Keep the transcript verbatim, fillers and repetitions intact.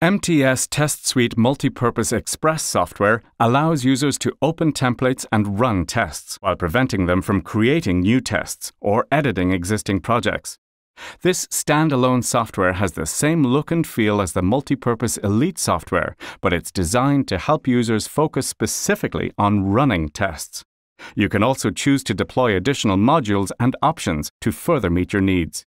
M T S TestSuite Multipurpose Express software allows users to open templates and run tests, while preventing them from creating new tests or editing existing projects. This standalone software has the same look and feel as the Multipurpose Elite software, but it's designed to help users focus specifically on running tests. You can also choose to deploy additional modules and options to further meet your needs.